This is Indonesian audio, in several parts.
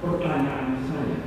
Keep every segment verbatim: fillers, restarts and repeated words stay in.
pertanyaan saya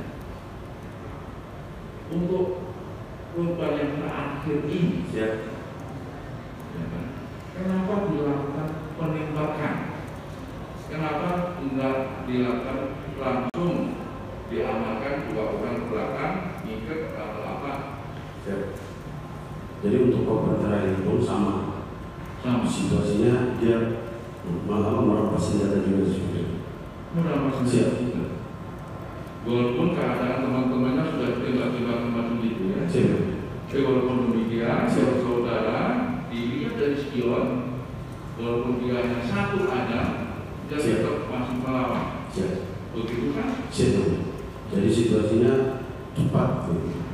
untuk korban yang terakhir ini, ya, ya kan? Kenapa dilakukan penembakan? Kenapa tidak dilakukan langsung diamankan dua orang ke belakang, ngikat atau apa? Ya. Jadi untuk korban terakhir itu sama, sama. Situasinya dia malah merampas senjata juga sudah. Merampas senjata juga. Walaupun keadaan teman-temannya sudah tembak-tembak macam itu ya. Siap. Tapi walaupun demikian, saudara dilihat dari spion, walaupun dia hanya satu ada, dia tetap masih melawan. Siap. Begitu kan? Siap. Jadi situasinya cepat.